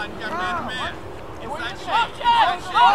line. You got man to man. Inside shape. Inside shape.